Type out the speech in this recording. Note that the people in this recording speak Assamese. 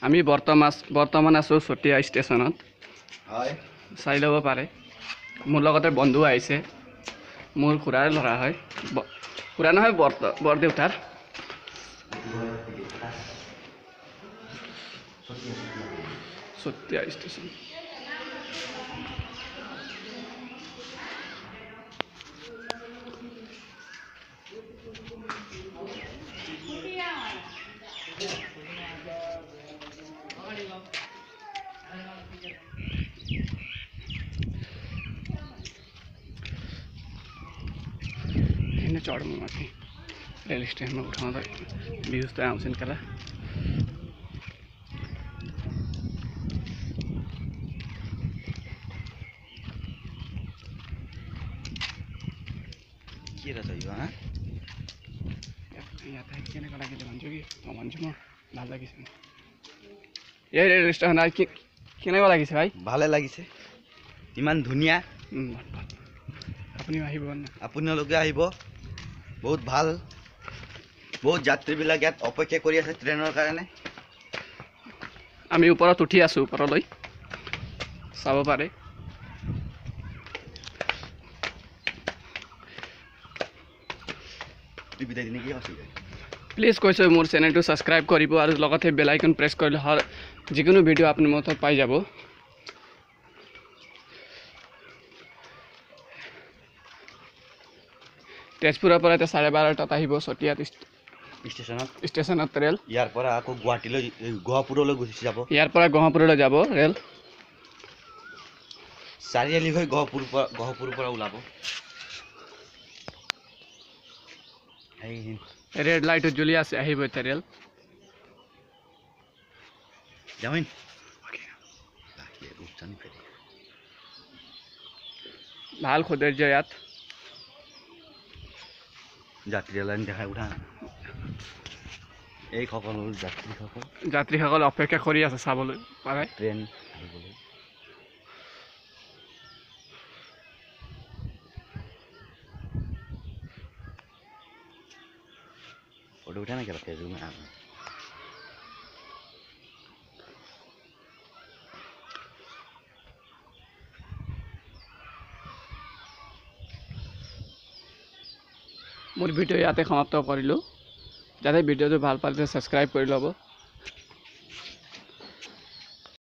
আমি বৰ্তমান আছোঁ চতিয়া ষ্টেচনত হয় চাই ল'ব পাৰে মোৰ লগতে বন্ধু আহিছে মোৰ খুৰাৰ ল'ৰা হয় খুৰা নহয় বৰদেউতাৰ চতিয়া ষ্টেচন ini चढ्नु माथि रेल स्टेसनमा उठाउँदा भ्युज त आउँछन् कला के रहेछ यो यातायात केनको लागि भन्छु कि म भन्छु म ভাল লাগিছে এই ৰেল ষ্টেচন কেনেকুৱা লাগিছে ভাই ভালে লাগিছে ইমান ধুনীয়া আপুনি আহিব আপোনালোকে আহিব বহুত ভাল বহুত যাত্ৰীবিলাক ইয়াত অপেক্ষা কৰি আছে ট্ৰেইনৰ কাৰণে আমি ওপৰত উঠি আছো ওপৰলৈ চাব পাৰে প্লিজ কৈছো মোৰ চেনেলটো সাবস্ক্ৰাইব কৰিব আৰু লগতে বেল আইকন প্ৰেছ কৰিলে যিকোনো ভিডিও আপুনি মোৰ তাত পাই যাব তেজপুৰৰ পৰা 12:30 আহিব চতিয়াত ষ্টেচনত ৰেল ইয়াৰ পৰা আকৌ গুৱাহাটীলৈ গহপুৰলৈ গুচি যাব ইয়াৰ পৰা গহপুৰলৈ যাব ৰেল চাৰিআলি হৈ গহপুৰৰ পৰা ওলাব ৰেড লাইট জ্বলি আছে আহিব এতিয়া ৰেল যামিন ভাল সৌন্দৰ্য ইয়াত যাত্ৰী লাইন দেখাই উঠা এই সকল যাত্ৰীসকল অপেক্ষা কৰি আছে চাবলৈ পাৰে ট্ৰেইন ফটো উঠা না কেলা ফেসবুক में মোৰ ভিডিও ইয়াতে সমাপ্ত কৰিলোঁ যাতে ভিডিওটো ভাল পালে সাবস্ক্ৰাইব কৰি ল'ব